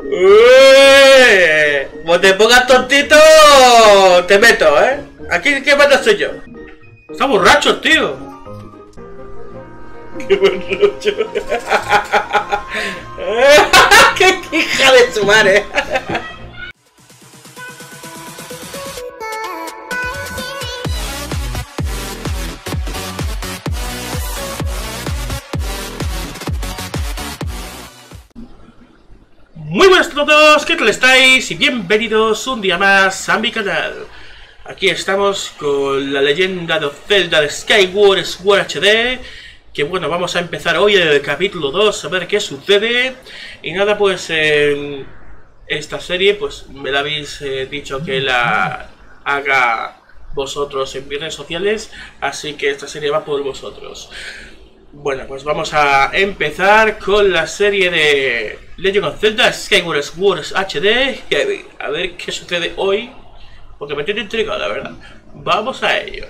Como te pongas tontito, te meto, ¿eh? Aquí, ¿qué manda soy yo? Está borracho, tío. Qué borracho. Qué hija de su madre. Muy buenas a todos, ¿qué tal estáis? Y bienvenidos un día más a mi canal. Aquí estamos con la leyenda de Zelda de Skyward Sword HD. Que bueno, vamos a empezar hoy el capítulo 2, a ver qué sucede. Y nada, pues en esta serie, pues me la habéis dicho que la haga vosotros en redes sociales. Así que esta serie va por vosotros. Bueno, pues vamos a empezar con la serie de Legend of Zelda Skyward Sword HD. A ver qué sucede hoy, porque me tiene intrigado, la verdad. Vamos a ello.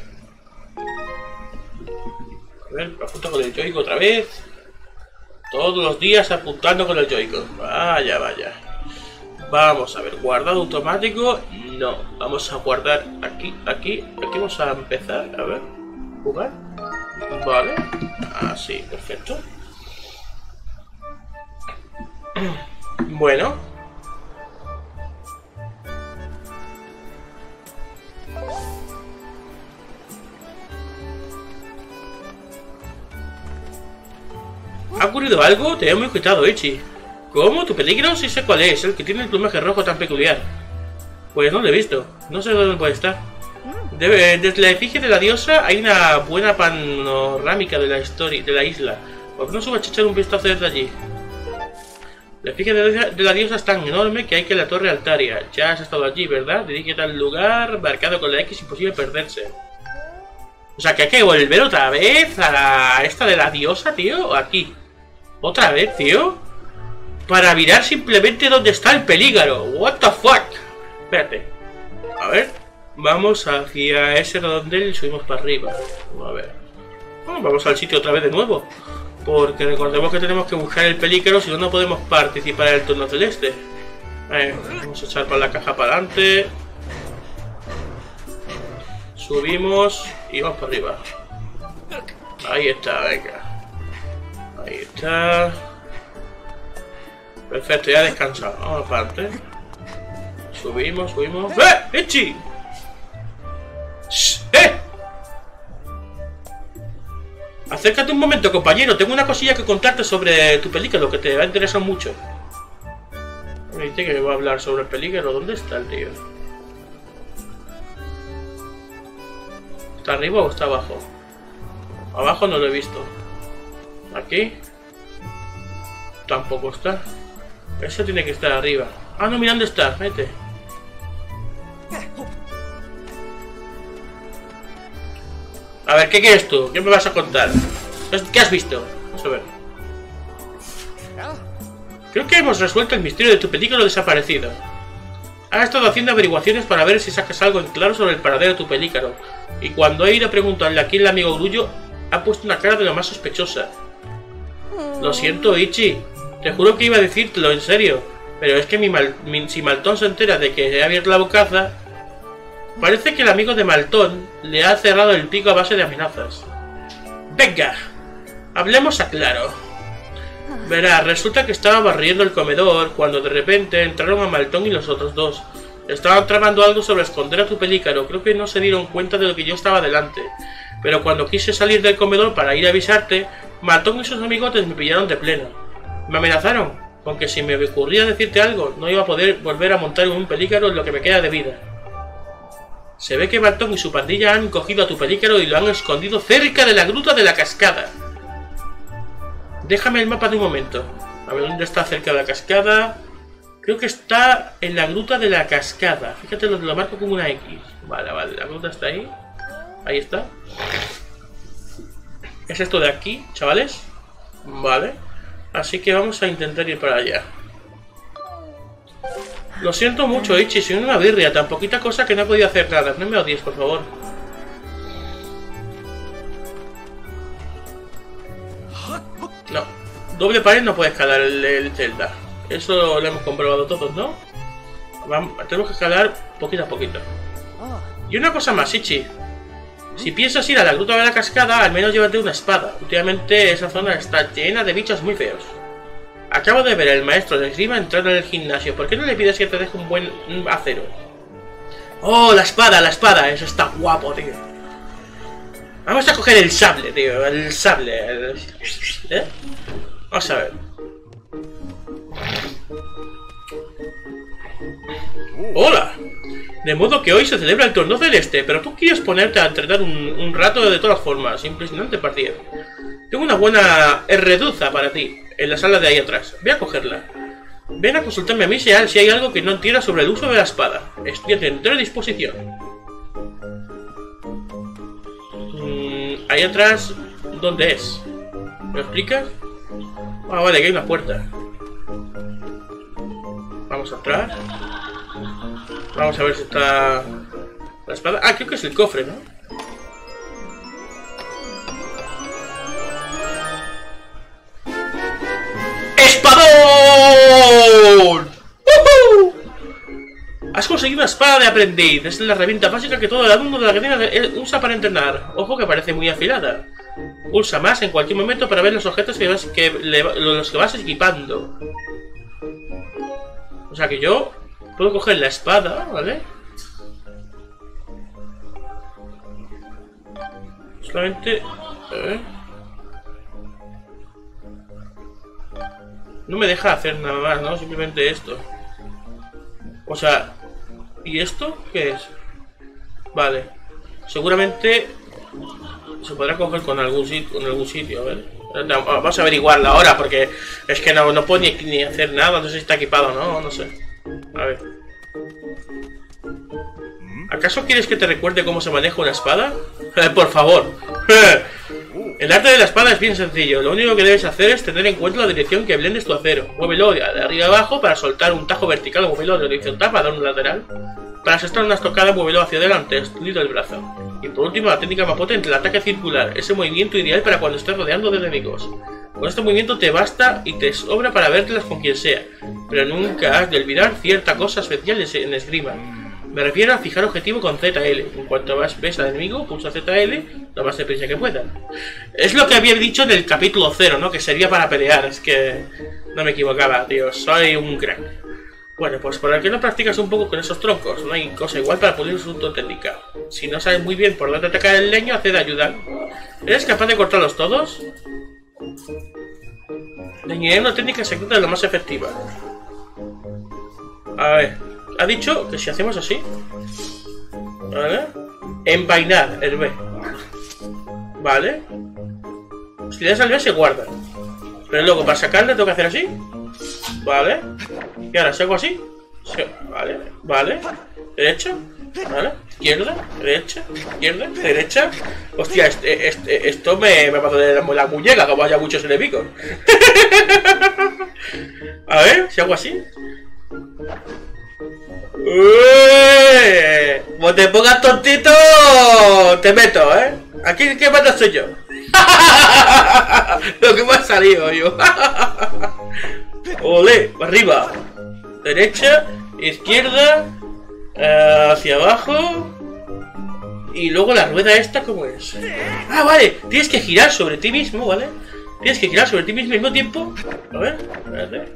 A ver, apunto con el Joy-Con otra vez. Todos los días apuntando con el Joy-Con. Vaya, vaya. Vamos a ver, guardado automático. No, vamos a guardar aquí. Aquí vamos a empezar. A ver, jugar. Vale, así, perfecto. Bueno. ¿Ha ocurrido algo? Te he muy cuidado, Ichi. ¿Cómo? ¿Tu peligro? Sí sé cuál es, el que tiene el plumaje rojo tan peculiar. Pues no lo he visto, no sé dónde puede estar. Desde la efigie de la diosa hay una buena panorámica de la historia de la isla. ¿Por qué no subas a echar un vistazo desde allí? La efigie de la diosa es tan enorme que hay que ir a la torre Altaria. Ya has estado allí, ¿verdad? Dirígete al lugar marcado con la X, imposible perderse. O sea, que hay que volver otra vez a la esta de la diosa, tío. Aquí. ¿Otra vez, tío? Para mirar simplemente dónde está el pelícaro. What the fuck. Espérate. A ver. Vamos hacia ese redondel y subimos para arriba. A ver. Bueno, vamos al sitio otra vez de nuevo. Porque recordemos que tenemos que buscar el pelícaro, si no, no podemos participar en el torneo celeste. Vamos a echar para la caja para adelante. Subimos y vamos para arriba. Ahí está, venga. Ahí está. Perfecto, ya he descansado. Vamos para adelante. Subimos. ¡Echi! Acércate un momento, compañero. Tengo una cosilla que contarte sobre tu película, que te va a interesar mucho. Me dice que me va a hablar sobre el pelícano. ¿Dónde está el tío? ¿Está arriba o está abajo? Abajo no lo he visto. ¿Aquí? Tampoco está. Eso tiene que estar arriba. Ah, no, mira dónde está. Vete. A ver, ¿qué quieres tú? ¿Qué me vas a contar? ¿Qué has visto? Vamos a ver. Creo que hemos resuelto el misterio de tu pelícano desaparecido. Has estado haciendo averiguaciones para ver si sacas algo en claro sobre el paradero de tu pelícano. Y cuando he ido a preguntarle aquí el amigo Grullo, ha puesto una cara de lo más sospechosa. Lo siento, Ichi. Te juro que iba a decírtelo en serio. Pero es que si Maltón se entera de que he abierto la bocaza... Parece que el amigo de Maltón le ha cerrado el pico a base de amenazas. Venga, hablemos a claro. Verá, resulta que estaba barriendo el comedor cuando de repente entraron a Maltón y los otros dos. Estaban tramando algo sobre esconder a tu pelícano. Creo que no se dieron cuenta de lo que yo estaba delante. Pero cuando quise salir del comedor para ir a avisarte, Maltón y sus amigotes me pillaron de pleno. Me amenazaron con que si me ocurría decirte algo, no iba a poder volver a montar un pelícano en lo que me queda de vida. Se ve que Maltón y su pandilla han cogido a tu pelícano y lo han escondido cerca de la gruta de la cascada. Déjame el mapa de un momento. A ver dónde está cerca de la cascada. Creo que está en la gruta de la cascada. Fíjate, lo marco con una X. Vale, la gruta está ahí. Ahí está. Es esto de aquí, chavales. Vale. Así que vamos a intentar ir para allá. Lo siento mucho, Ichi, soy una birria, tan poquita cosa que no he podido hacer nada. No me odies, por favor. No. Doble pared no puede escalar el Zelda. Eso lo hemos comprobado todos, ¿no? Tenemos que escalar poquito a poquito. Y una cosa más, Ichi. Si piensas ir a la gruta de la cascada, al menos llévate una espada. Últimamente esa zona está llena de bichos muy feos. Acabo de ver el maestro de esgrima entrar en el gimnasio. ¿Por qué no le pides que te deje un buen acero? ¡Oh, la espada, la espada! Eso está guapo, tío. Vamos a coger el sable, tío. El sable. ¿Eh? Vamos a ver. ¡Hola! De modo que hoy se celebra el torneo celeste, pero tú quieres ponerte a entrenar un rato de todas formas. Impresionante partida. Tengo una buena herreduza para ti, en la sala de ahí atrás. Ve a cogerla. Ven a consultarme a mí si hay algo que no entiendas sobre el uso de la espada. Estoy a tu entera disposición. Ahí atrás, ¿dónde es? ¿Me lo explicas? Ah, vale, que hay una puerta. Vamos a entrar. Vamos a ver si está la espada. Ah, creo que es el cofre, ¿no? ¡Espadón! ¡Uh-huh! Has conseguido una espada de aprendiz. Es la herramienta básica que todo el alumno de la academia usa para entrenar. Ojo que parece muy afilada. Pulsa más en cualquier momento para ver los objetos los que vas equipando. O sea que yo puedo coger la espada, ¿vale? Solamente... No me deja hacer nada más, ¿no? Simplemente esto. O sea... ¿Y esto? ¿Qué es? Vale. Seguramente... Se podrá coger con algún sitio, a ver. Vamos a averiguarla ahora, porque es que no puedo ni hacer nada. No sé si está equipado o no, no sé. A ver. ¿Acaso quieres que te recuerde cómo se maneja una espada? Por favor. El arte de la espada es bien sencillo. Lo único que debes hacer es tener en cuenta la dirección que blendes tu acero. Muévelo de arriba a abajo para soltar un tajo vertical, o muévelo de horizontal para dar un lateral. Para asestar una estocada, muévelo hacia adelante, extendido el brazo. Y por último, la técnica más potente, el ataque circular. Ese movimiento ideal para cuando estés rodeando de enemigos. Con este movimiento te basta y te sobra para vértelas con quien sea. Pero nunca has de olvidar cierta cosa especial en esgrima. Me refiero a fijar objetivo con ZL. En cuanto ves al enemigo, pulsa ZL lo más deprisa que pueda. Es lo que había dicho en el capítulo 0, ¿no? Que sería para pelear. Es que no me equivocaba, tío. Soy un crack. Bueno, pues por el que no practicas un poco con esos troncos, no hay cosa igual para pulir su técnica. Si no sabes muy bien por dónde atacar el leño, haced ayuda. ¿Eres capaz de cortarlos todos? Leñaré es una técnica secreta de lo más efectiva. A ver, ha dicho que si hacemos así, ¿vale? Envainar el B. Vale. Si le das al B se guarda. Pero luego para sacarle tengo que hacer así. Vale. Y ahora si hago así. Vale, vale. Derecha. Vale. Izquierda, derecha, izquierda, derecha. Hostia, esto me pasa de la muñeca, como haya muchos enemigos. A ver, si hago así. Como te pongas tontito, te meto, ¿eh? Aquí que manda soy yo. Lo que me ha salido yo. Ole, arriba. Derecha, izquierda, hacia abajo. Y luego la rueda esta, ¿cómo es? Ah, vale, tienes que girar sobre ti mismo, ¿vale? Tienes que girar sobre ti mismo al mismo tiempo. A ver, espérate.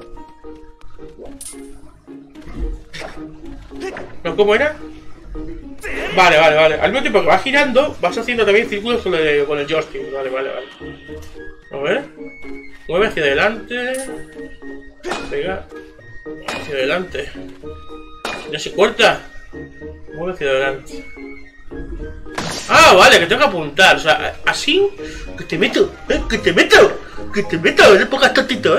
¿No, cómo era? Vale, vale, vale. Al mismo tiempo que vas girando, vas haciendo también círculos con el joystick. Vale, vale, vale. A ver. Mueve hacia adelante. Pega. Hacia adelante. Ya se corta. Mueve hacia adelante. Ah, vale, que tengo que apuntar. O sea, así. Que te meto, que te meto. Que te meto. No pongas tontito,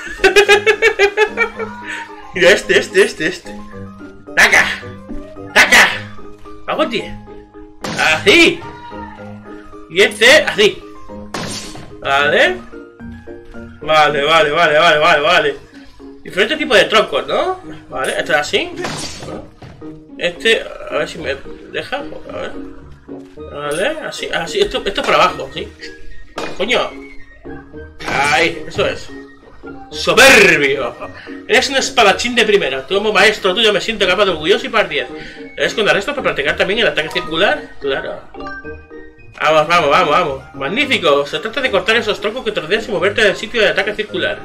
Mira, este. ¡Taca! ¡Taca! ¡Vamos, tío! ¡Así! Y este, así. Vale. Vale. Diferentes tipos de troncos, ¿no? Vale, este es así. Este, a ver si me deja. A ver. Vale, así. Esto es para abajo, ¿sí? Coño. Ahí, eso es. ¡Soberbio! Eres un espadachín de primera. Como maestro tuyo me siento capaz de orgulloso y par 10. ¿Debes con arresto para practicar también el ataque circular? Claro. Vamos, vamos, vamos, vamos. Magnífico. Se trata de cortar esos troncos que te rodean sin moverte del sitio de ataque circular.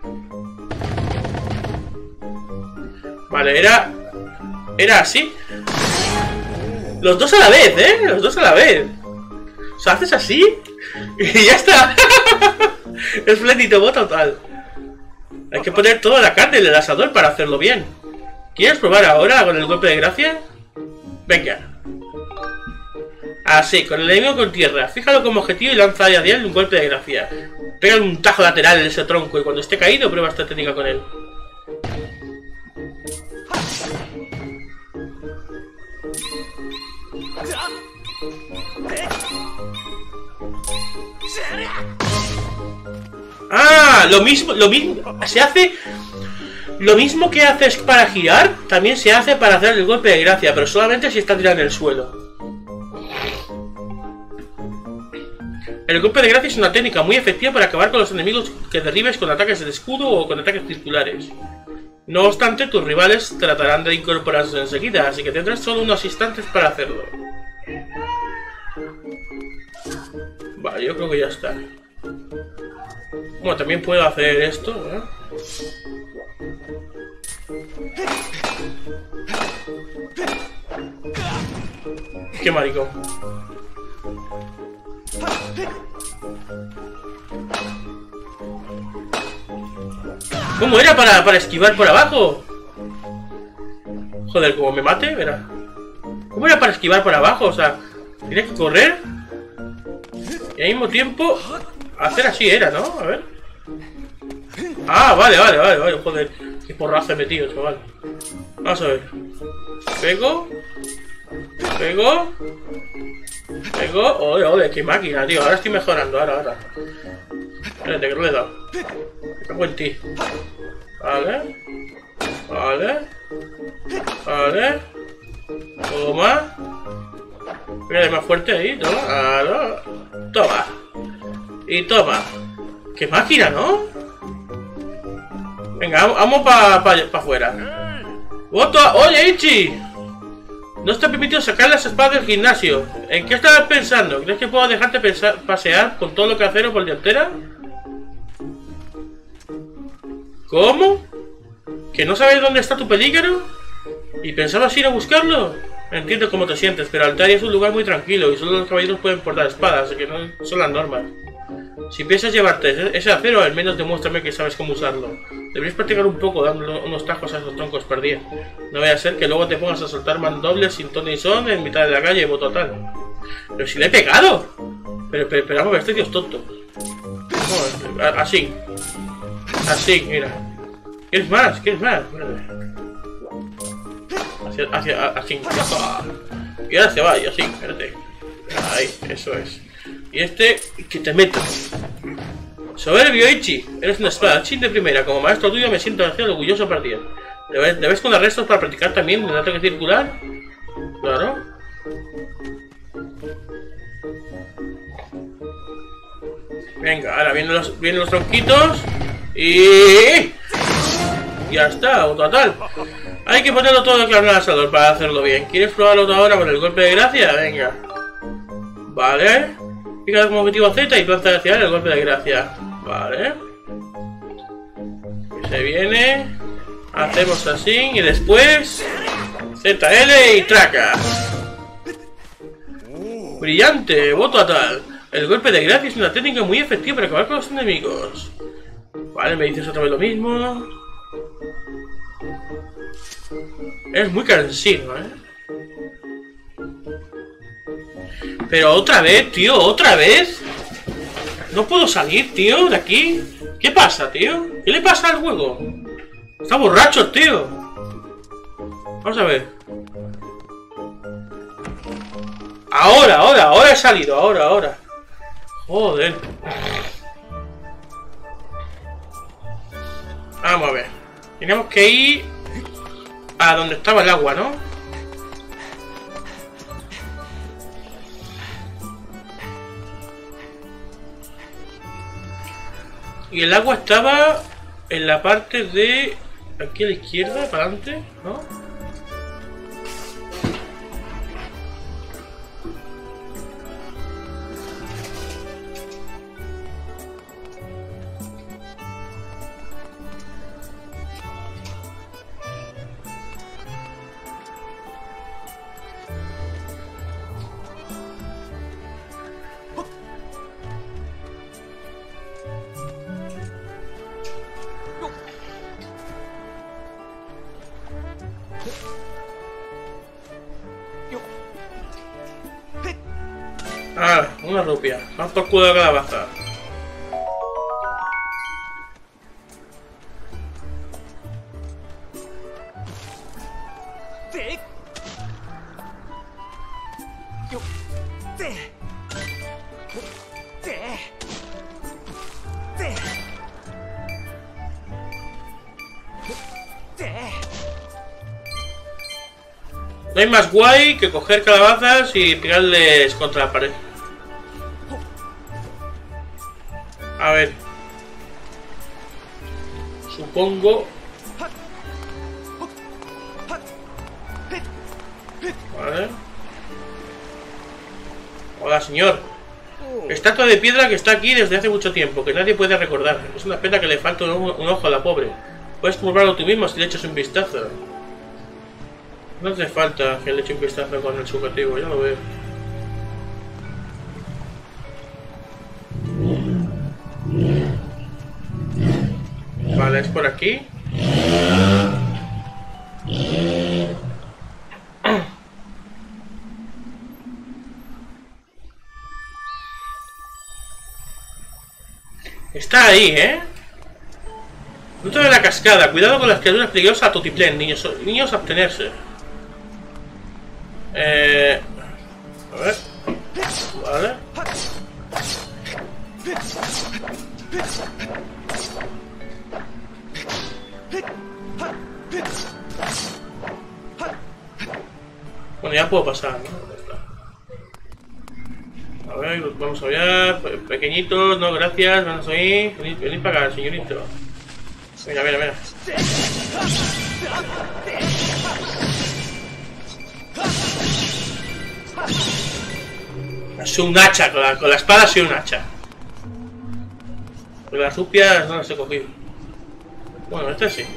Vale, era así. Los dos a la vez, ¿eh? Los dos a la vez. O sea, haces así y ya está. Es fletito total. Hay que poner toda la carne en el asador para hacerlo bien. ¿Quieres probar ahora con el golpe de gracia? Venga. Así, con el enemigo con tierra. Fíjalo como objetivo y lanza a él un golpe de gracia. Pégale un tajo lateral en ese tronco y cuando esté caído prueba esta técnica con él. Ah, lo mismo, se hace lo mismo que haces para girar, también se hace para hacer el golpe de gracia, pero solamente si está tirado en el suelo. El golpe de gracia es una técnica muy efectiva para acabar con los enemigos que derribes con ataques de escudo o con ataques circulares. No obstante, tus rivales tratarán de incorporarse enseguida, así que tendrás solo unos instantes para hacerlo. Vale, yo creo que ya está. Bueno, también puedo hacer esto, ¿eh? Qué maricón. ¿Cómo era para esquivar por abajo? Joder, como me mate, verá. ¿Cómo era para esquivar por abajo? O sea, tienes que correr y al mismo tiempo hacer así era, ¿no? A ver. Ah, vale, joder. Qué porrazo he metido, chaval. Vamos a ver. Pego. Ole, qué máquina, tío. Ahora estoy mejorando, ahora. Espérate, que no le he dado. Me cago en ti. Vale. Toma. Mira, más fuerte ahí, toma. Toma. Y toma. ¡Qué máquina!, ¿no? Venga, vamos para afuera. ¡Oye, Ichi! No está permitido sacar las espadas del gimnasio. ¿En qué estabas pensando? ¿Crees que puedo dejarte pasear con todo lo que acero por delantera? ¿Cómo? ¿Que no sabes dónde está tu pelícaro? ¿Y pensabas ir a buscarlo? Entiendo cómo te sientes, pero Altaria es un lugar muy tranquilo y solo los caballeros pueden portar espadas, así que no son las normas. Si piensas llevarte ese acero, al menos demuéstrame que sabes cómo usarlo. Deberías practicar un poco dándole unos tajos a esos troncos perdidos. No vaya a ser que luego te pongas a soltar mandobles sin ton ni son en mitad de la calle, voto tal. ¡Pero si le he pegado! Pero vamos a ver, este tío es tonto. No, así, mira. ¿Quieres más? Así. Y ahora se va, y así, espérate. Ahí, eso es. Y este, que te meto. Soberbio, Ichi. Eres un espadachín de primera. Como maestro tuyo me siento orgulloso por ti. ¿Debes con arrestos para practicar también el ataque circular? Claro. Venga, ahora vienen los tronquitos. Y... ya está, total. Hay que ponerlo todo claro en el asador para hacerlo bien. ¿Quieres probarlo ahora con el golpe de gracia? Venga. Vale. Fíjate como objetivo Z y lanza hacia él el golpe de gracia. Vale. Se viene. Hacemos así y después ZL y traca. Brillante, voto a tal. El golpe de gracia es una técnica muy efectiva para acabar con los enemigos. Vale, me dices otra vez lo mismo. Es muy cansino, Pero otra vez, tío, otra vez. No puedo salir, tío, de aquí. ¿Qué pasa, tío? ¿Qué le pasa al juego? Está borracho, tío. Vamos a ver. Ahora he salido, ahora. Joder. Vamos a ver. Tenemos que ir a donde estaba el agua, ¿no? Y el agua estaba en la parte de... aquí a la izquierda, para adelante, ¿no? Ah, una rupia. Vamos por culo de calabaza. No hay más guay que coger calabazas y pegarles contra la pared. A ver. Supongo. Vale. Hola, señor. Estatua de piedra que está aquí desde hace mucho tiempo, que nadie puede recordar. Es una pena que le falte un ojo a la pobre. Puedes comprobarlo tú mismo si le echas un vistazo. No hace falta que le eche un vistazo con el subjetivo, ya lo veo. Vale, es por aquí. Está ahí, ¿eh? Dentro de la cascada. Cuidado con las criaturas peligrosas a tutiplén, niños. Niños, abstenerse. A ver. Vale. Bueno, ya puedo pasar, ¿no? A ver, vamos allá. Pequeñitos, no, gracias. Vamos ahí. Venid para acá, señorito. Mira, mira, mira. Es un hacha, con la espada ha sido un hacha. Pero las rupias no las he cogido. Bueno, este sí.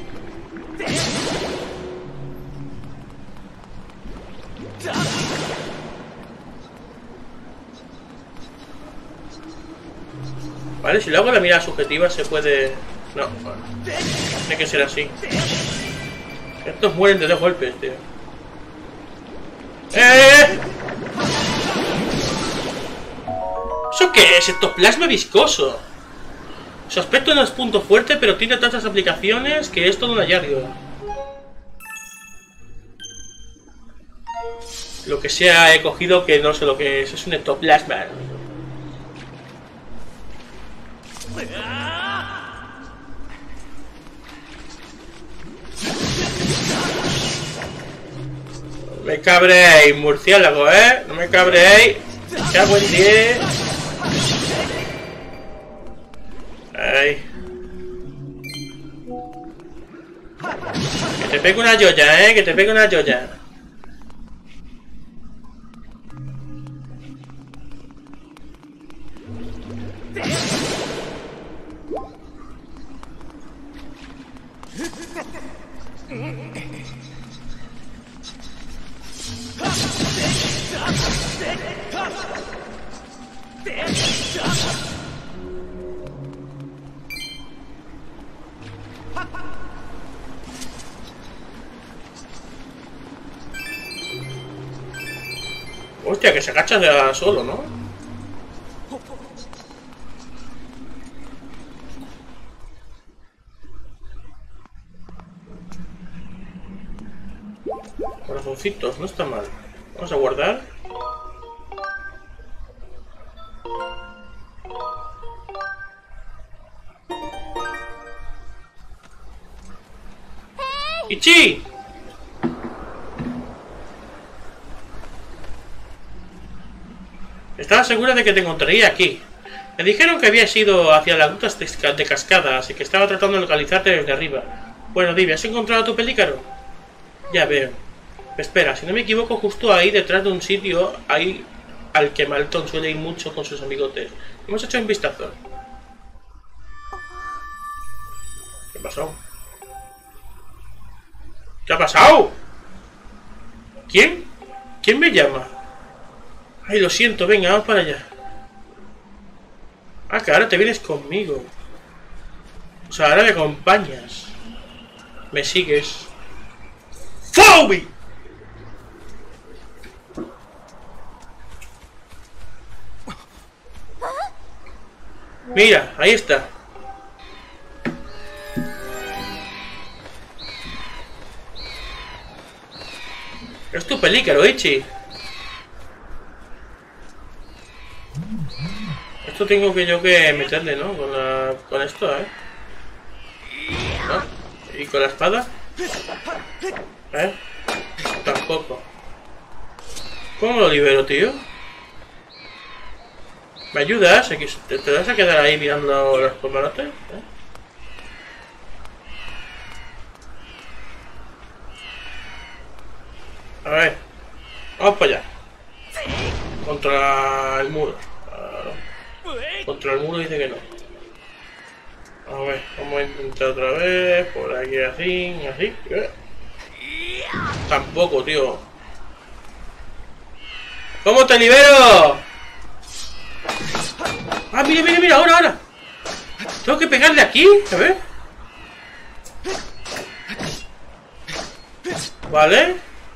Vale, si le hago la mirada subjetiva se puede... No, bueno. Tiene que ser así. Estos mueren de 2 golpes, tío. ¿Eso qué es? Ectoplasma viscoso. Su aspecto no es punto fuerte, pero tiene tantas aplicaciones que es todo un hallazgo. Lo que sea he cogido que no sé lo que es un ectoplasma. No me cabréis, murciélago, ¿eh? No me cabréis. Ya buen día. Ay. Que te pegue una joya, ¿eh? Que te pegue una joya. Hostia, que se agacha de solo, ¿no? Corazoncitos, no está mal. Vamos a guardar. ¡Ichi! Estaba segura de que te encontraría aquí. Me dijeron que habías ido hacia las rutas de cascada, así que estaba tratando de localizarte desde arriba. Bueno, dime, ¿has encontrado a tu pelícaro? Ya veo. Espera, si no me equivoco, justo ahí detrás de un sitio ahí al que Malton suele ir mucho con sus amigotes. Hemos hecho un vistazo. ¿Qué pasó? ¿Qué ha pasado? ¿Quién? ¿Quién me llama? Ay, lo siento, venga, vamos para allá. Ah, que ahora te vienes conmigo. O sea, ahora me acompañas. Me sigues. ¡Fobi! Mira, ahí está. Es tu pelícaro, Ichi. Esto tengo que yo que meterle, ¿no? Con esto, ¿eh? ¿No? ¿Y con la espada? ¿Eh? Tampoco. ¿Cómo lo libero, tío? ¿Me ayudas? ¿Te vas a quedar ahí mirando los camarotes? ¿Eh? A ver. Vamos para allá. Contra el muro. Contra el muro dice que no. A ver, vamos a intentar otra vez. Por aquí así, así. Tampoco, tío. ¿Cómo te libero? Ah, mira, mira, mira, ahora. Tengo que pegarle aquí, a ver. Vale.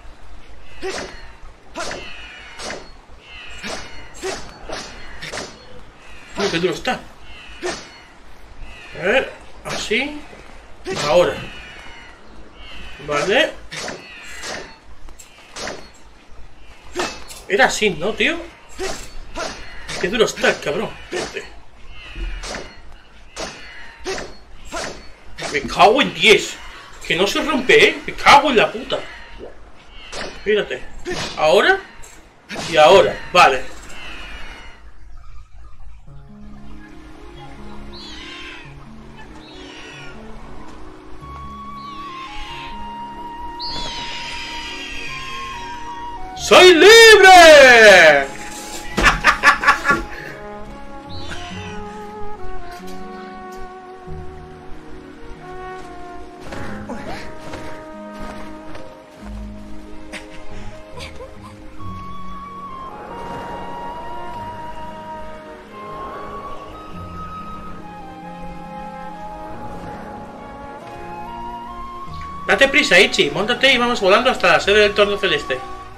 Uy, qué duro está. A ver, así. Ahora. Vale. Era así, ¿no, tío? Qué duro está el cabrón. Espérate. Me cago en 10. Que no se rompe, ¿eh? Me cago en la puta. Fíjate. Ahora. Y ahora. Vale. ¡Soy libre! Date prisa, Ichi. Móntate y vamos volando hasta la sede del torno celeste.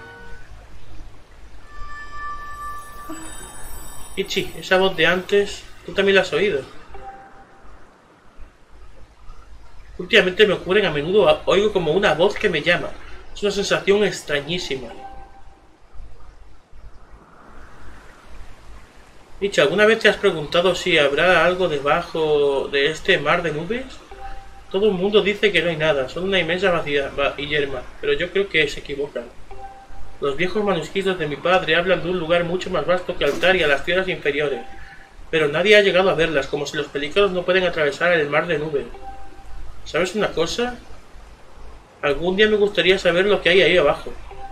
Ichi, esa voz de antes, tú también la has oído. Últimamente me ocurren a menudo, oigo como una voz que me llama. Es una sensación extrañísima. Ichi, ¿alguna vez te has preguntado si habrá algo debajo de este mar de nubes? Todo el mundo dice que no hay nada, son una inmensa vacía y yerma, pero yo creo que se equivocan. Los viejos manuscritos de mi padre hablan de un lugar mucho más vasto que Altaria y a las tierras inferiores, pero nadie ha llegado a verlas, como si los pelícanos no pueden atravesar el mar de nubes. ¿Sabes una cosa? Algún día me gustaría saber lo que hay ahí abajo.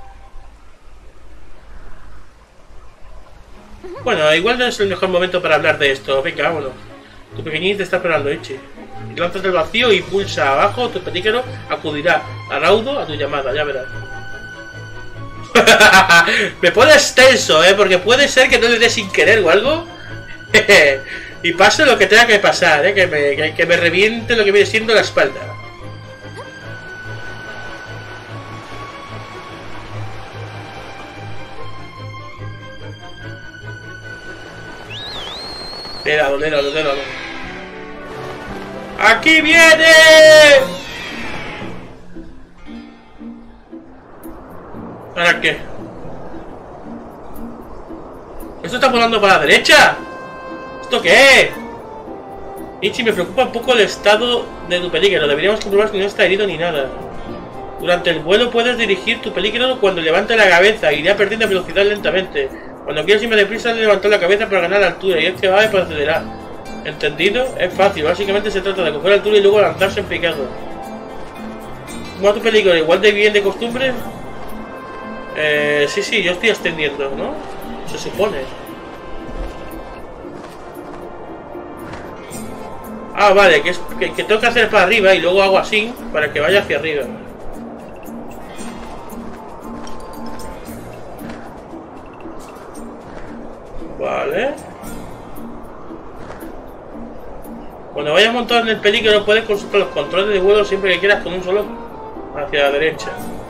Bueno, igual no es el mejor momento para hablar de esto. Venga, vámonos. Tu pequeñín te está esperando, Ichi. Lánzate al vacío y pulsa abajo, tu pelícano acudirá a raudo a tu llamada, ya verás. Me pones tenso, porque puede ser que no le dé sin querer o algo. Y pase lo que tenga que pasar, que me reviente lo que viene siendo la espalda. Le he dado. ¡Aquí viene! ¿Ahora qué? ¿Esto está volando para la derecha? ¿Esto qué es? Ichi, me preocupa un poco el estado de tu pelícano. Deberíamos comprobar si no está herido ni nada. Durante el vuelo puedes dirigir tu pelícano cuando levante la cabeza. Irá perdiendo velocidad lentamente. Cuando quieras irme deprisa, levantar la cabeza para ganar altura y es que va y procederá. ¿Entendido? Es fácil, básicamente se trata de coger altura y luego lanzarse en picado. ¿Cómo va tu película? ¿Igual de bien de costumbre? Sí, yo estoy extendiendo, ¿no? Se supone. Ah, vale, que tengo que hacer para arriba y luego hago así para que vaya hacia arriba. Vale. Cuando vayas montado en el pelícano puedes consultar los controles de vuelo siempre que quieras con un solo hacia la derecha.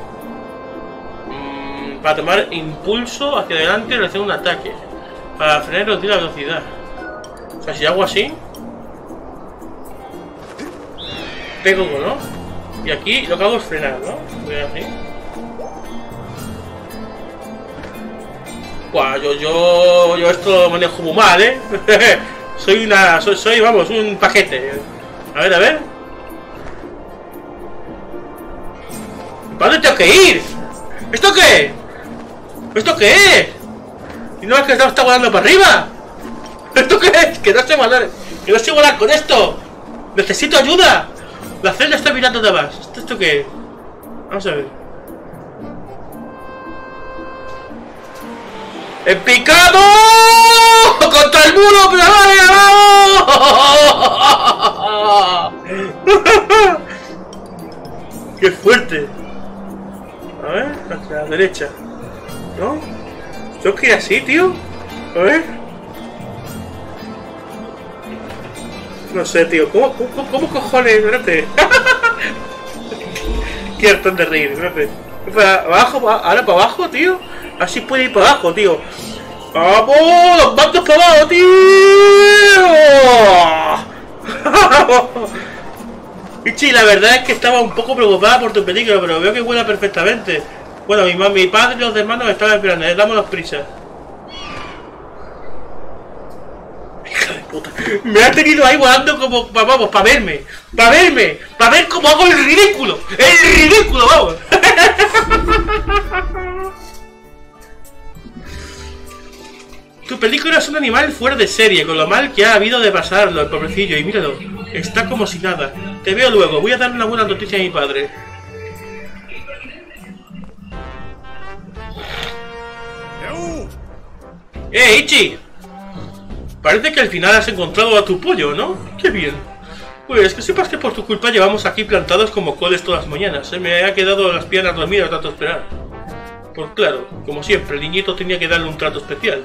Para tomar impulso hacia adelante y realizar un ataque. Para frenar y reducir la velocidad. O sea, si hago así, pego, ¿no? Y aquí lo que hago es frenar, ¿no? Voy así. Buah, yo esto lo manejo muy mal, ¿eh? soy, vamos, un paquete. A ver. ¿Para dónde tengo que ir? ¿Esto qué? ¿Esto qué es? ¿Y no es que está volando para arriba? ¿Esto qué es? Que no sé volar con esto. Necesito ayuda. La celda está mirando nada más. ¿Esto qué es? Vamos a ver. ¡En picado! ¡Contra el muro! ¡Pero vale! ¡Qué fuerte! A ver, hacia la derecha. ¿No? ¿Tengo que ir así, tío? A ver. No sé, tío. ¿Cómo cojones? Espérate. Qué hartón de reír, espérate. ¿Para abajo? ¿Ahora para abajo, tío? Así puede ir para abajo, tío. ¡Vamos! ¡Los bandos para abajo, tío! Ichi, la verdad es que estaba un poco preocupada por tu película, pero veo que vuela perfectamente. Bueno, mi padre y los hermanos me estaban esperando. Dámonos prisa. Hija de puta. Me ha tenido ahí volando como... Vamos, para verme. Para verme. Para ver cómo hago el ridículo. El ridículo, vamos. Tu película es un animal fuera de serie, con lo mal que ha habido de pasarlo, el pobrecillo, y míralo, está como si nada. Te veo luego, voy a darle una buena noticia a mi padre. Ichi! Parece que al final has encontrado a tu pollo, ¿no? ¡Qué bien! Pues que sepas que por tu culpa llevamos aquí plantados como coles todas las mañanas. Se me ha quedado las piernas dormidas tanto esperar. Pues claro, como siempre, el niñito tenía que darle un trato especial.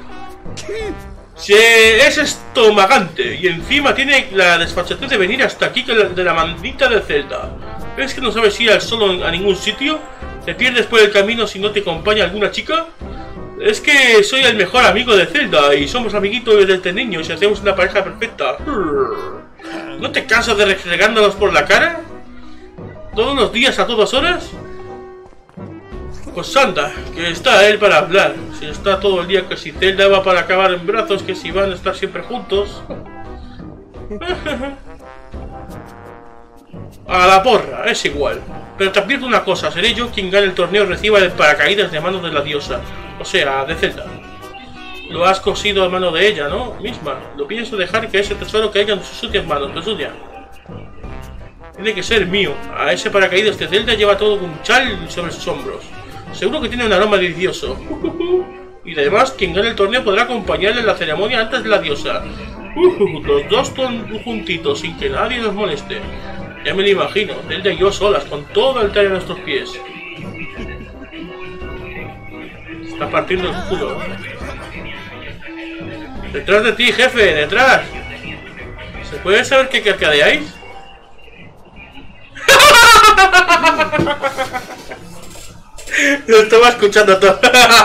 Es estomagante y encima tiene la desfachatez de venir hasta aquí de la maldita de Zelda. ¿Ves que no sabes ir al solo a ningún sitio? ¿Te pierdes por el camino si no te acompaña alguna chica? Es que soy el mejor amigo de Zelda y somos amiguitos desde niños y hacemos una pareja perfecta. ¿No te cansas de restregándonos por la cara? ¿Todos los días a todas horas? Pues anda, que está él para hablar. Si está todo el día que si Zelda va para acabar en brazos, que si van a estar siempre juntos. A la porra, es igual. Pero te advierto una cosa, seré yo quien gane el torneo y reciba el paracaídas de manos de la diosa. O sea, de Zelda. Lo has cosido a mano de ella, ¿no? Misma. Lo pienso dejar que ese tesoro caiga en sus sucias manos, lo suya. Tiene que ser mío. A ese paracaídas de Zelda lleva todo un chal sobre sus hombros. Seguro que tiene un aroma delicioso. Y además, quien gane el torneo podrá acompañarle en la ceremonia antes de la diosa. Los dos juntitos, sin que nadie nos moleste. Ya me lo imagino, Zelda y yo solas, con todo el tallo a nuestros pies. Está partiendo el culo. Detrás de ti, jefe, detrás. ¿Se puede saber qué carcadeáis? Lo estaba escuchando todo.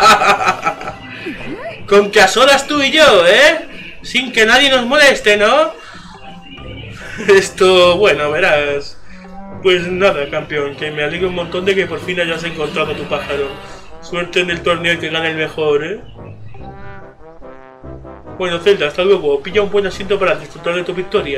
Con que a solas tú y yo, ¿eh? Sin que nadie nos moleste, ¿no? Esto, bueno, verás. Pues nada, campeón, que me alegro un montón de que por fin hayas encontrado a tu pájaro. Suerte en el torneo y que gane el mejor, ¿eh? Bueno, Zelda, hasta luego. Pilla un buen asiento para disfrutar de tu victoria.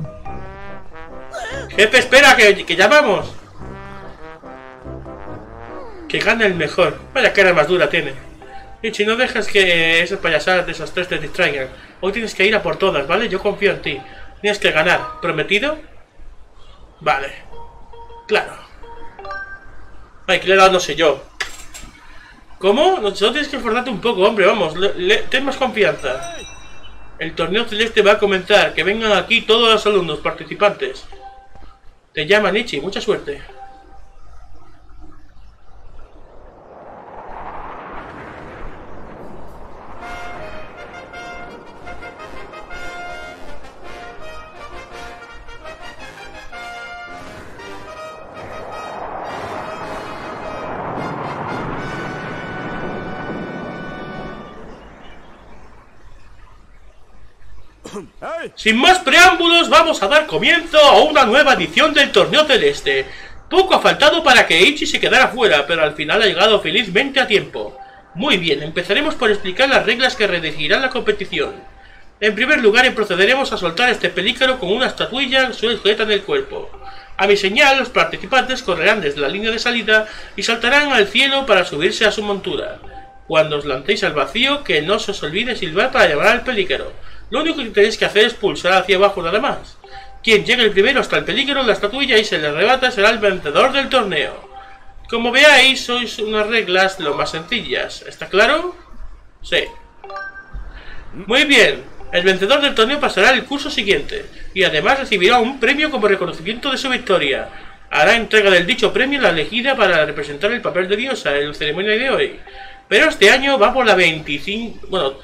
Jefe, espera, que ya vamos. Que gane el mejor. Vaya cara más dura tiene. Ichi, no dejes que esas payasadas de esos tres te distraigan. Hoy tienes que ir a por todas, ¿vale? Yo confío en ti. Tienes que ganar. ¿Prometido? Vale. Claro. Ay, que le he dado no sé yo. ¿Cómo? No tienes que esforzarte un poco, hombre, vamos. Ten más confianza. El torneo celeste va a comenzar. Que vengan aquí todos los alumnos participantes. Te llaman, Ichi. Mucha suerte. Sin más preámbulos, vamos a dar comienzo a una nueva edición del Torneo Celeste. Poco ha faltado para que Ichi se quedara fuera, pero al final ha llegado felizmente a tiempo. Muy bien, empezaremos por explicar las reglas que redigirán la competición. En primer lugar, procederemos a soltar este pelícaro con una estatuilla sujeta en el cuerpo. A mi señal, los participantes correrán desde la línea de salida y saltarán al cielo para subirse a su montura. Cuando os lancéis al vacío, que no se os olvide silbar para llamar al pelícaro. Lo único que tenéis que hacer es pulsar hacia abajo nada más. Quien llegue el primero hasta el pelícaro, la estatuilla y se le arrebata será el vencedor del torneo. Como veáis, sois unas reglas lo más sencillas. ¿Está claro? Sí. Muy bien. El vencedor del torneo pasará el curso siguiente y además recibirá un premio como reconocimiento de su victoria. Hará entrega del dicho premio a la elegida para representar el papel de diosa en la ceremonia de hoy. Pero este año va por la 25... Bueno,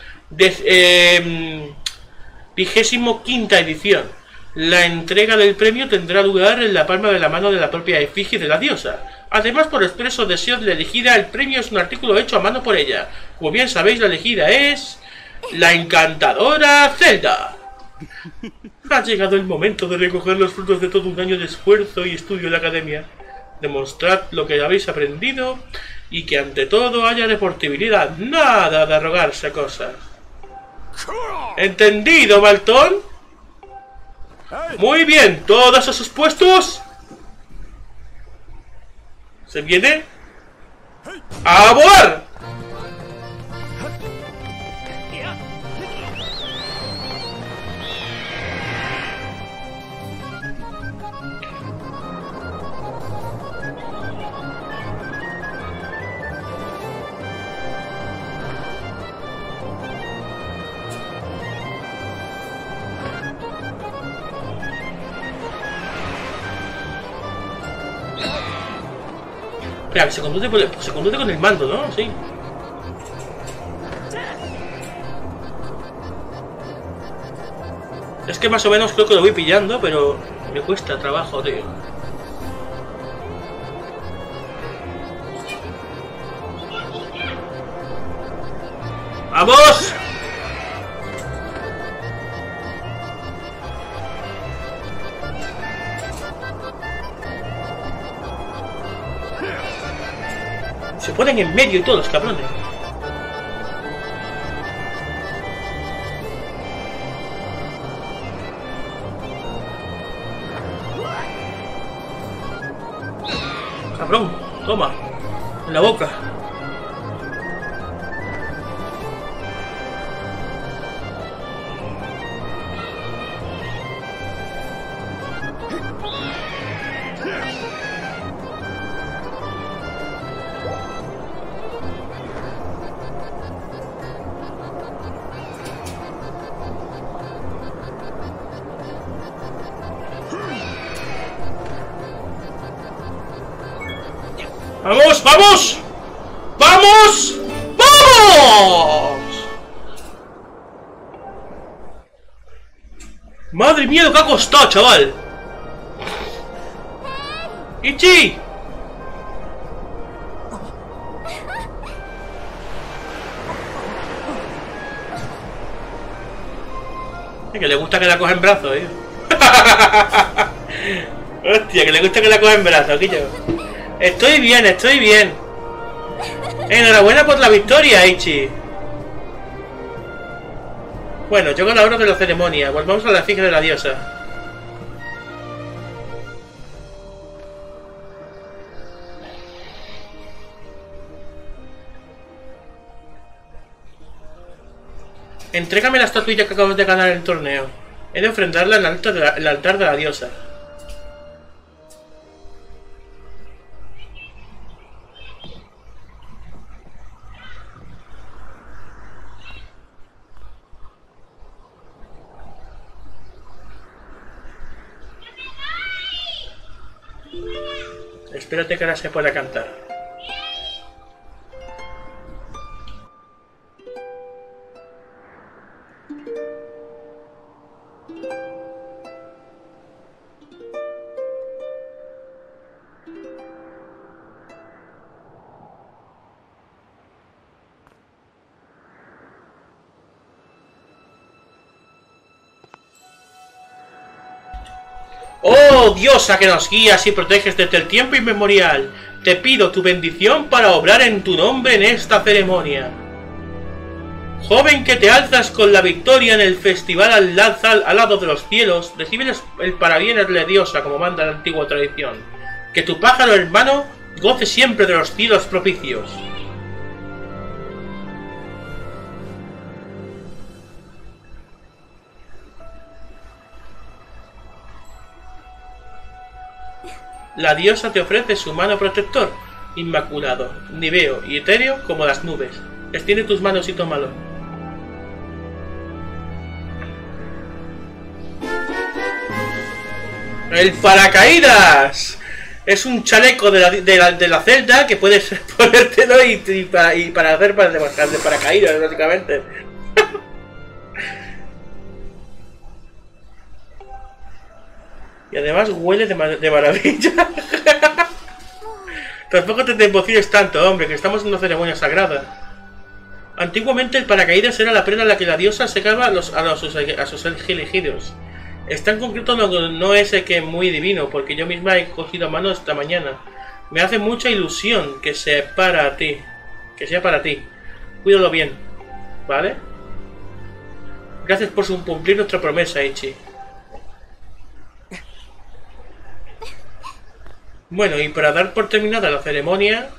25ª edición. La entrega del premio tendrá lugar en la palma de la mano de la propia efigie de la diosa. Además, por expreso deseo de la elegida, el premio es un artículo hecho a mano por ella. Como bien sabéis, la elegida es... la encantadora Zelda. Ha llegado el momento de recoger los frutos de todo un año de esfuerzo y estudio en la academia. Demostrad lo que habéis aprendido y que ante todo haya deportividad, nada de arrogarse cosas. ¿Entendido, Baltón? Muy bien, todos a sus puestos. ¿Se viene? ¡A volar! Espera, se conduce con el mando, ¿no? Sí. Es que más o menos creo que lo voy pillando, pero me cuesta trabajo, tío. ¡Vamos! Se ponen en medio y todos los cabrones. Cabrón, toma. En la boca. ¡Vamos, vamos! ¡Vamos! ¡Vamos! ¡Madre mía lo que ha costado, chaval! ¡Ichi! Que le gusta que la coja en brazos, Hostia, que le gusta que la coja en brazos, Quillo. Estoy bien, estoy bien. Enhorabuena por la victoria, Ichi. Bueno, llega la hora de la ceremonia. Volvamos a la efigie de la diosa. Entrégame la estatuilla que acabas de ganar en el torneo. He de ofrendarla en el altar de la diosa. Espérate que ahora se pueda cantar. ¡Oh, diosa que nos guías y proteges desde el tiempo inmemorial! Te pido tu bendición para obrar en tu nombre en esta ceremonia. Joven que te alzas con la victoria en el festival al lado de los cielos, recibe el parabienes de la diosa como manda la antigua tradición. Que tu pájaro hermano goce siempre de los cielos propicios. La diosa te ofrece su mano protector, inmaculado, niveo y etéreo como las nubes. Extiende tus manos y tómalo. ¡El paracaídas! Es un chaleco de la celda que puedes ponértelo y para hacer de paracaídas, básicamente. Y además huele de maravilla. Tampoco te emociones tanto, hombre, que estamos en una ceremonia sagrada. Antiguamente el paracaídas era la prenda a la que la diosa secaba a sus elegidos. Está en concreto no es que muy divino, porque yo misma he cogido a mano esta mañana. Me hace mucha ilusión que sea para ti. Que sea para ti. Cuídalo bien, ¿vale? Gracias por cumplir nuestra promesa, Ichi. Bueno, y para dar por terminada la ceremonia,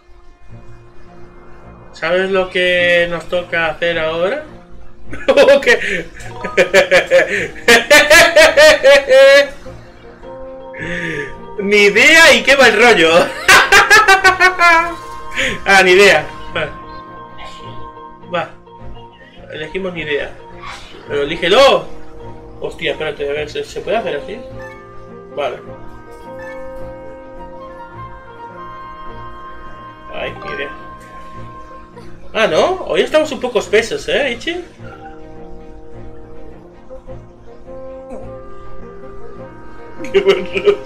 ¿sabes lo que nos toca hacer ahora? ¿Qué? Ni idea y qué mal rollo. Ah, ni idea. Va. Elegimos ni idea. Pero elígelo. Hostia, espérate, a ver, ¿se puede hacer así? Vale. Ay, ni idea. Ah, ¿no? Hoy estamos un poco espesos, Ichi? ¡Qué buen rollo!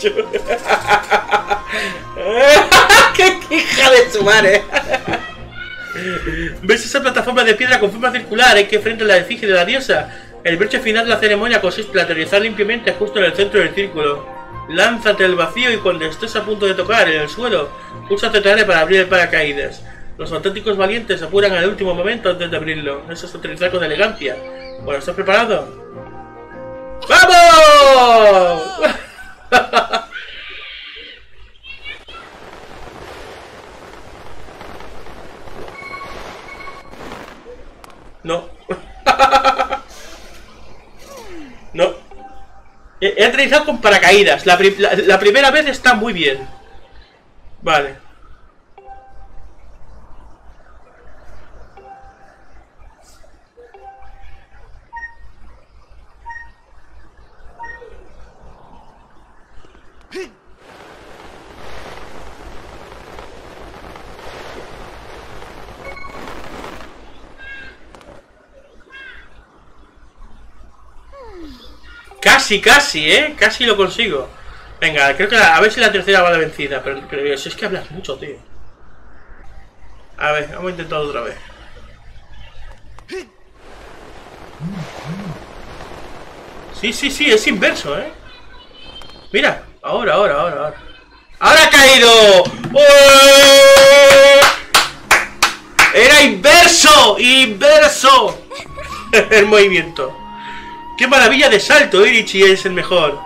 ¡Qué hija de su madre! ¿Ves esa plataforma de piedra con forma circular que frente a la efigie de la diosa? El broche final de la ceremonia consiste en aterrizar limpiamente justo en el centro del círculo. Lánzate al vacío y cuando estés a punto de tocar en el suelo, pulsa CTR para abrir el paracaídas. Los auténticos valientes se apuran al último momento antes de abrirlo. Eso es aterrizar con elegancia. Bueno, ¿estás preparado? ¡Vamos! No. No. He aterrizado con paracaídas. La primera vez está muy bien. Vale. Casi, casi lo consigo. Venga, creo que a ver si la tercera va de vencida. Pero si es que hablas mucho, tío. A ver, vamos a intentarlo otra vez. Sí, es inverso, Mira, ahora. ¡Ahora ha caído! ¡Oh! ¡Era inverso! El movimiento. ¡Qué maravilla de salto! Irichi es el mejor.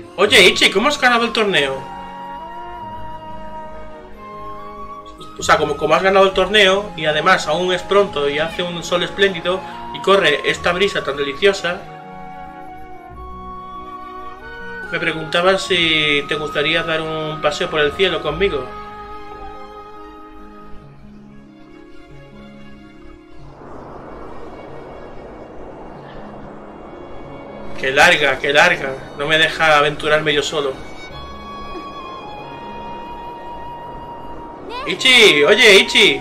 Oye, Ichi, ¿cómo has ganado el torneo? O sea, como has ganado el torneo y además aún es pronto y hace un sol espléndido y corre esta brisa tan deliciosa, me preguntaba si te gustaría dar un paseo por el cielo conmigo. ¡Qué larga, qué larga! No me deja aventurarme yo solo. ¡Ichi! ¡Oye, Ichi!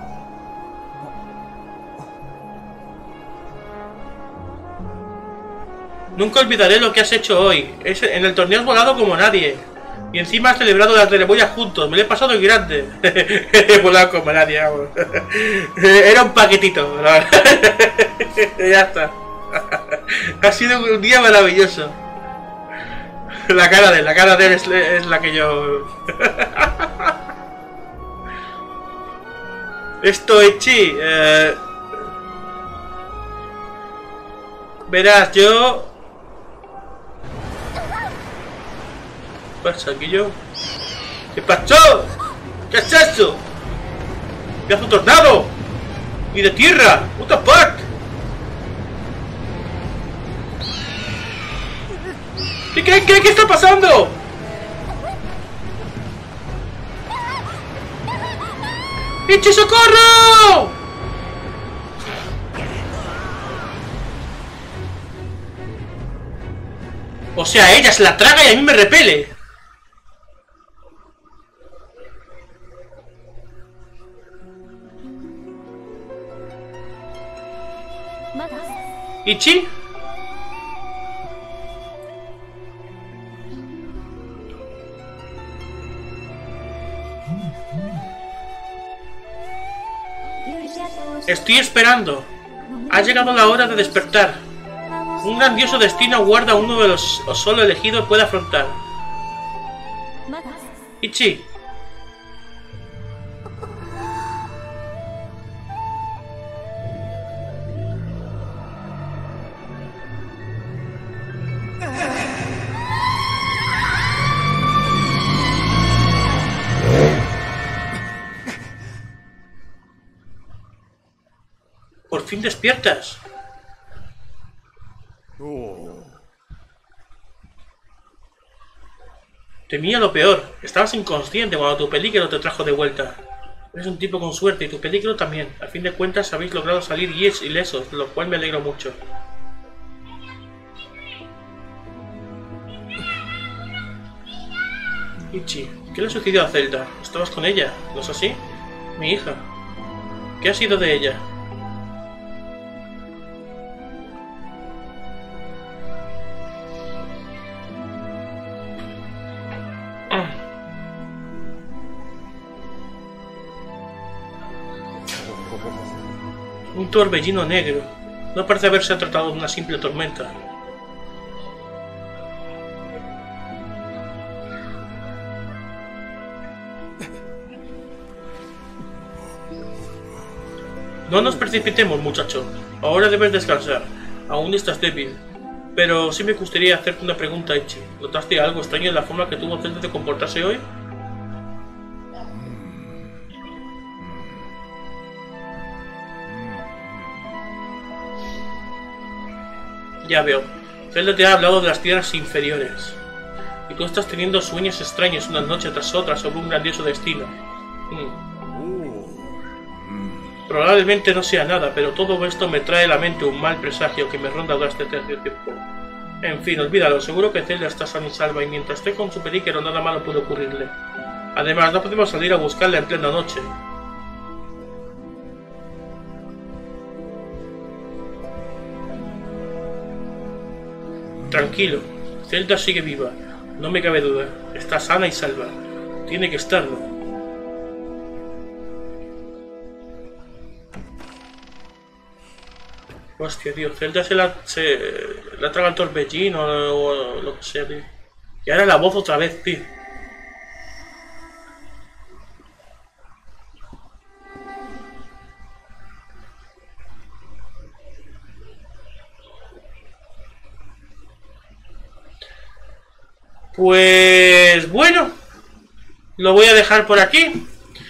Nunca olvidaré lo que has hecho hoy. En el torneo has volado como nadie. Y encima has celebrado las ceremonias juntos. Me lo he pasado grande. He volado como nadie, vamos. Era un paquetito. Ya está. Ha sido un día maravilloso. La cara de él es la que yo... Esto, Ichi. Verás, yo... ¿Qué pasa aquí yo? ¿Qué pasó? ¿Qué es eso? ¿Qué hace un tornado? ¡Y de tierra! ¡What the fuck! ¿Qué está pasando? ¡Ichi, socorro! O sea, ella se la traga y a mí me repele. ¿Ichi? Estoy esperando. Ha llegado la hora de despertar. Un grandioso destino aguarda a uno de los solo elegidos puede afrontar. Ichi. Por fin despiertas. Temía lo peor. Estabas inconsciente cuando tu pelícano te trajo de vuelta. Eres un tipo con suerte y tu pelícano también. A fin de cuentas habéis logrado salir ilesos, de lo cual me alegro mucho. Ichi, ¿qué le sucedió a Zelda? ¿Estabas con ella? ¿No es así? Mi hija. ¿Qué ha sido de ella? Un torbellino negro. No parece haberse tratado de una simple tormenta. No nos precipitemos, muchacho. Ahora debes descansar. Aún estás débil. Pero sí me gustaría hacerte una pregunta, Ichi. ¿Notaste algo extraño en la forma que tuvo Zelda de comportarse hoy? Ya veo. Zelda te ha hablado de las tierras inferiores. Y tú estás teniendo sueños extraños una noche tras otra sobre un grandioso destino. Probablemente no sea nada, pero todo esto me trae a la mente un mal presagio que me ronda durante este tiempo. En fin, olvídalo. Seguro que Zelda está sana y salva y mientras esté con su pelícano nada malo puede ocurrirle. Además, no podemos salir a buscarla en plena noche. Tranquilo, Zelda sigue viva, no me cabe duda, está sana y salva, tiene que estarlo. Hostia, tío, Zelda se la traga el torbellino o lo que sea, tío. Y ahora la voz otra vez, tío. Pues bueno, lo voy a dejar por aquí.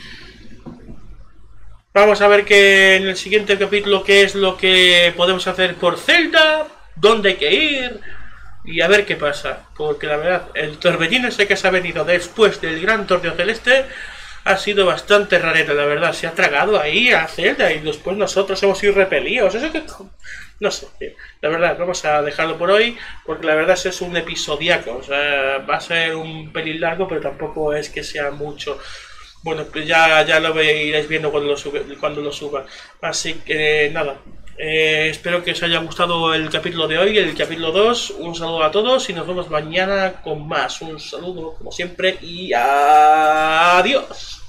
Vamos a ver que en el siguiente capítulo qué es lo que podemos hacer por Zelda, dónde hay que ir y a ver qué pasa. Porque la verdad, el torbellino ese que se ha venido después del gran torneo celeste ha sido bastante rareta, la verdad. Se ha tragado ahí a Zelda y después nosotros hemos sido repelidos. Eso que... no sé, la verdad, vamos a dejarlo por hoy, porque la verdad es un episodiaco. O sea, va a ser un pelín largo, pero tampoco es que sea mucho. Bueno, pues ya lo iréis viendo cuando lo suba. Así que nada, espero que os haya gustado el capítulo de hoy, el capítulo 2. Un saludo a todos y nos vemos mañana con más. Un saludo como siempre y adiós.